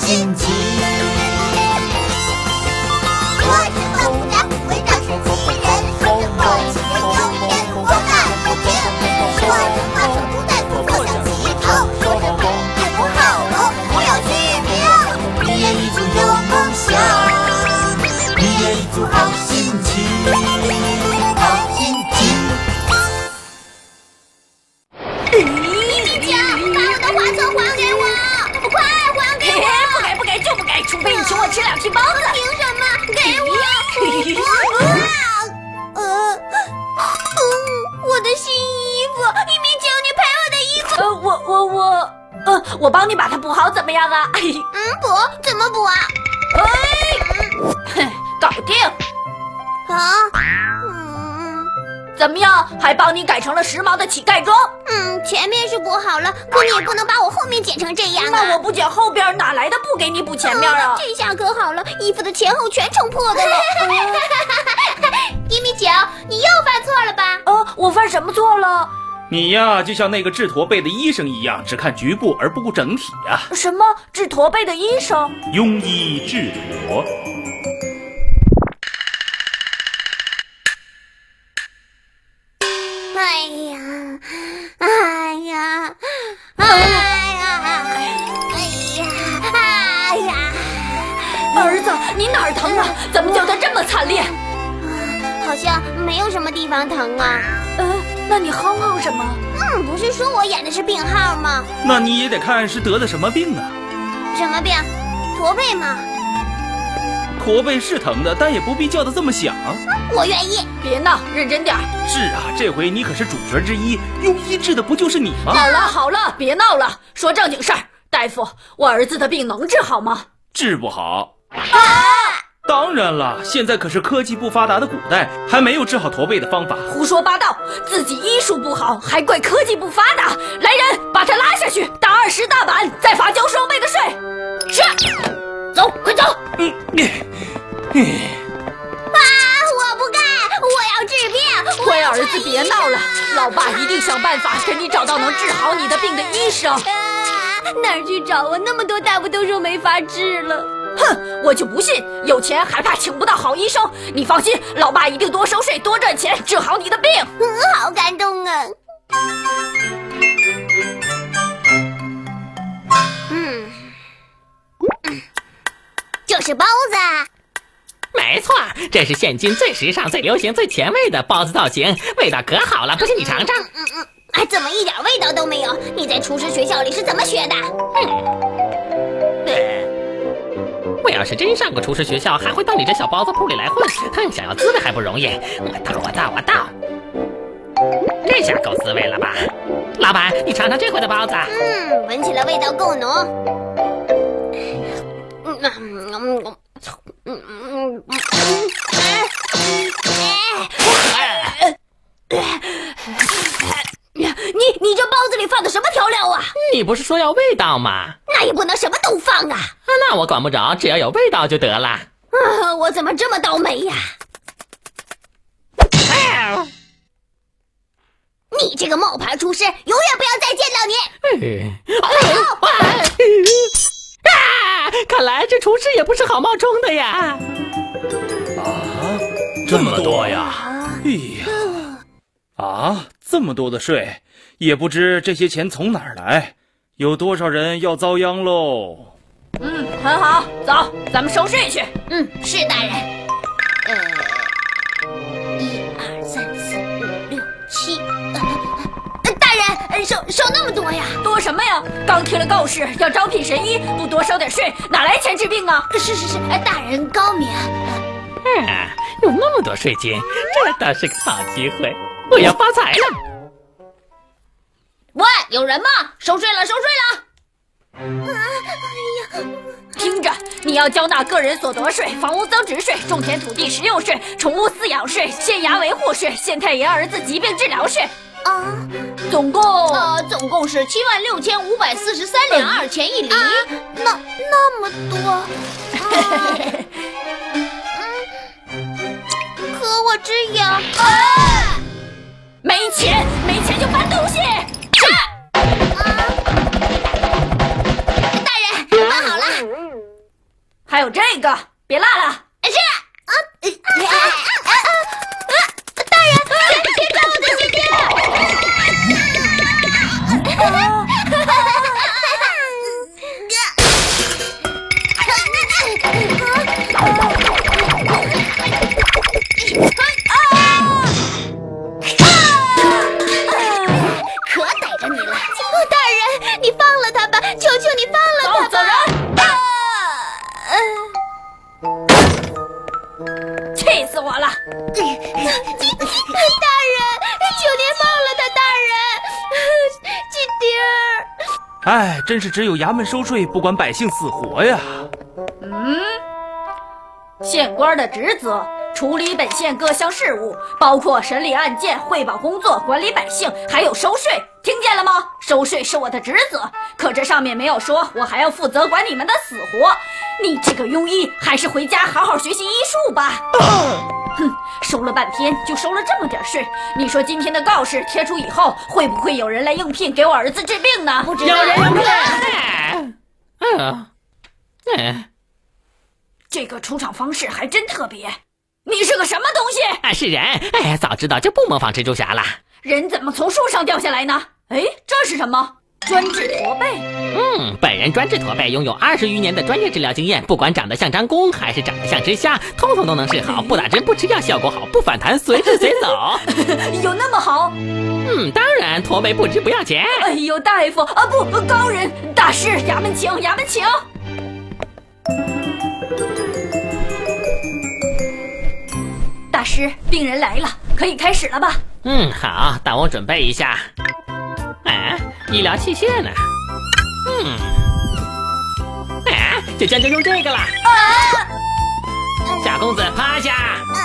心情。我是胖虎的虎尾长是亲人，说着默契的有一点我感不平。我是胖虎不在不坐像起头，说着本也不好喽，不要虚名。你也一组有梦想，你也一组好心情，好心情。 除非你请我吃2屉包子。 凭什么？给我！我的新衣服，一鸣请你赔我的衣服。 我帮你把它补好，怎么样啊？ 补？怎么补啊？ 哼，搞定。 啊？ 怎么样？还帮你改成了时髦的乞丐装。 前面是补好了，可你也不能把我后面剪成这样啊。 那我不剪后边，哪来的布给你补前面啊？ 这下可好了，衣服的前后全冲破的了。1.9米，你又犯错了吧？ 我犯什么错了？ 你呀，就像那个治驼背的医生一样，只看局部而不顾整体呀。 什么治驼背的医生？ 庸医治驼。 儿子，你哪儿疼啊？怎么叫得这么惨烈？ 好像没有什么地方疼啊。 那你哼哼什么？ 不是说我演的是病号吗？ 那你也得看是得的什么病啊。 什么病？驼背吗？ 驼背是疼的，但也不必叫得这么响。 我愿意。 别闹，认真点。 是啊，这回你可是主角之一，庸医治的不就是你吗？ 好了，别闹了，说正经事儿。大夫，我儿子的病能治好吗？ 治不好。当然了，现在可是科技不发达的古代，还没有治好驼背的方法。 胡说八道，自己医术不好，还怪科技不发达。来人，把他拉下去，打20大板，再罚交双倍的税。是，走，快走。 我不干，我要治病。 乖儿子，别闹了，老爸一定想办法给你找到能治好你的病的医生。 哪儿去找啊？那么多大夫都说没法治了。 哼，我就不信，有钱还怕请不到好医生。你放心，老爸一定多收税，多赚钱，治好你的病。 好感动啊。这是包子。 没错，这是现今最时尚、最流行、最前卫的包子造型，味道可好了，不信你尝尝。 怎么一点味道都没有？你在厨师学校里是怎么学的？ 我要是真上过厨师学校，还会到你这小包子铺里来混。想要滋味还不容易。我倒。这下够滋味了吧？老板，你尝尝这回的包子。 闻起来味道够浓。你这包子里放的什么调料啊？ 你不是说要味道吗？ 那也不能什么都放啊。 那我管不着，只要有味道就得了。 我怎么这么倒霉呀？你这个冒牌厨师，永远不要再见到你！ 看来这厨师也不是好冒充的呀！ 这么多呀！这么多的税，也不知这些钱从哪儿来，有多少人要遭殃喽？ 很好，走，咱们收税去。 是大人。1、2、3、4、5、6、7。大人，收那么多呀？ 多什么呀？刚听了告示要招聘神医，不多收点税，哪来钱治病啊？ 是，大人高明。 有那么多税金，这倒是个好机会，我要发财了。 喂，有人吗？收税了！听着，你要交纳个人所得税、房屋增值税、种田土地使用税、宠物饲养税、县衙维护税、县太爷儿子疾病治疗税。总共是76543两2钱1厘。 那么多。可我只有没钱就搬东西。 大人，搬好了。 这个，别落了。 是啊，大人，别抓我的姐姐！可逮着你了！大人，你放了他吧，求求你放了他吧！ 走人！气死我了！ 大人，求您放了他！大人，姐弟儿。 哎，真是只有衙门收税，不管百姓死活呀。 县官的职责，处理本县各项事务，包括审理案件、汇报工作、管理百姓，还有收税。听见了吗？收税是我的职责，可这上面没有说我还要负责管你们的死活。你这个庸医，还是回家好好学习医术吧。哼，收了半天就收了这么点税，你说今天的告示贴出以后，会不会有人来应聘给我儿子治病呢？ 不知道。 有人应聘。 这个出场方式还真特别。你是个什么东西？ 是人。哎，早知道就不模仿蜘蛛侠了。 人怎么从树上掉下来呢？哎，这是什么？专治驼背。 本人专治驼背，拥有20余年的专业治疗经验，不管长得像张弓还是长得像只虾，通通都能治好。不打针不吃药，效果好，不反弹，随治随走。 有那么好？ 当然，驼背不治不要钱。 哎呦，大夫啊，不，高人，大师，衙门请，衙门请。大师，病人来了，可以开始了吧？ 好，但我准备一下。医疗器械呢？就将就用这个了。小公子趴下。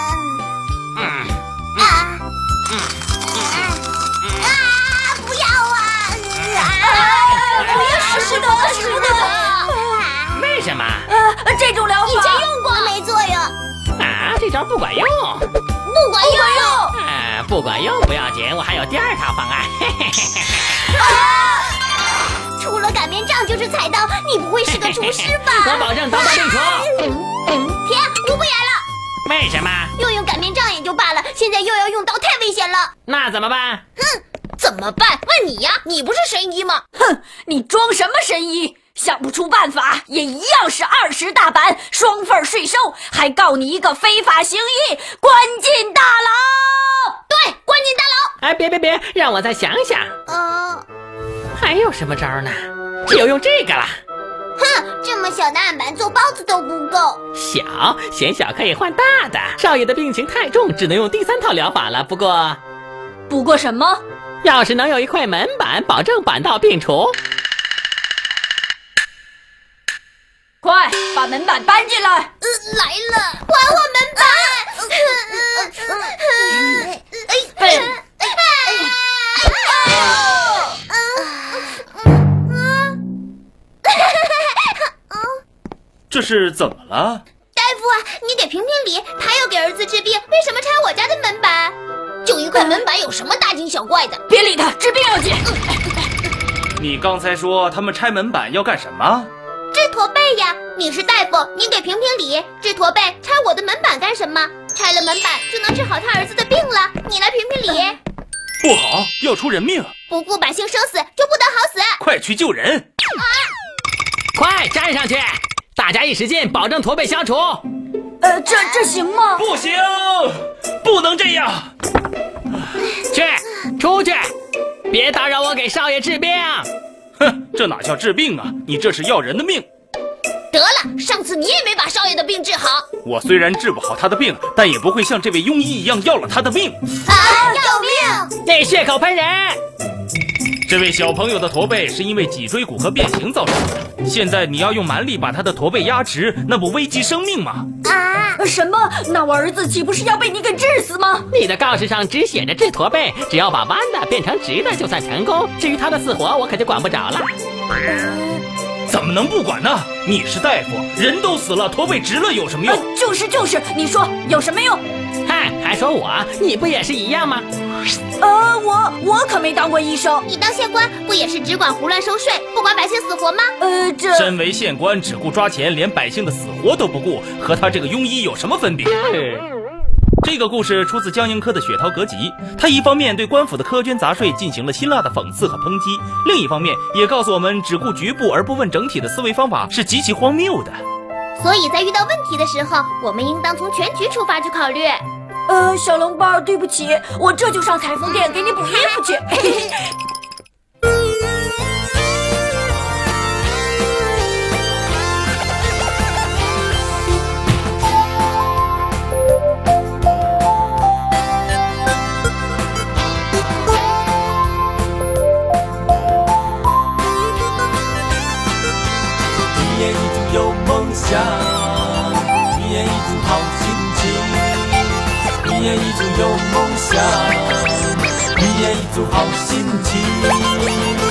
不要啊！ 不要使不得。 为什么？ 这种疗法以前用过没作用。 这招不管用。 不管用。 不管用不要紧，我还有第二套方案。 除了擀面杖就是菜刀，你不会是个厨师吧？ 我保证刀刀并除。 停，我不演了。 为什么？ 又用擀面杖也就罢了，现在又要用刀，太危险了。 那怎么办？ 怎么办？问你呀，你不是神医吗？ 哼，你装什么神医？想不出办法，也一样是20大板，双份税收，还告你一个非法行医，关进大牢。 对，关进大牢。 别，让我再想想。还有什么招呢？只有用这个了。 这么小的案板做包子都不够。 嫌小可以换大的。少爷的病情太重，只能用第3套疗法了。不过什么？ 要是能有一块门板，保证板道并除。 快把门板搬进来！ 来了，还我门板！ 这是怎么了？ 大夫啊，你给评评理，他要给儿子治病，为什么拆我家的门板？就一块门板有什么大惊小怪的？ 别理他，治病要紧。 你刚才说他们拆门板要干什么？ 治驼背呀！你是大夫，你给评评理，治驼背拆我的门板干什么？拆了门板就能治好他儿子的病了，你来评评理。 不好，要出人命！ 不顾百姓生死就不得好死！ 快去救人！ 快站上去！大家一使劲，保证驼背消除。 这行吗？ 不行，不能这样！ 出去！别打扰我给少爷治病！ 哼，这哪叫治病啊？你这是要人的命！ 得了，上次你也没把少爷的病治好。 我虽然治不好他的病，但也不会像这位庸医一样要了他的命。 要命！ 那血口喷人！ 这位小朋友的驼背是因为脊椎骨骼变形造成的，现在你要用蛮力把他的驼背压直，那不危及生命吗？ 什么？那我儿子岂不是要被你给治死吗？ 你的告示上只写着治驼背，只要把弯的变成直的就算成功，至于他的死活我可就管不着了。 怎么能不管呢？你是大夫，人都死了，驼背直了有什么用？ 就是，你说有什么用？ 还说我，你不也是一样吗？ 我可没当过医生。 你当县官不也是只管胡乱收税，不管百姓死活吗？ 身为县官，只顾抓钱，连百姓的死活都不顾，和他这个庸医有什么分别？这个故事出自江宁科的《雪涛阁集》，他一方面对官府的苛捐杂税进行了辛辣的讽刺和抨击，另一方面也告诉我们，只顾局部而不问整体的思维方法是极其荒谬的。 所以在遇到问题的时候，我们应当从全局出发去考虑。 小笼包，对不起，我这就上裁缝店给你补衣服去。 一言一句有梦想，一言一句好心情，一言一句有梦想，一言一句好心情。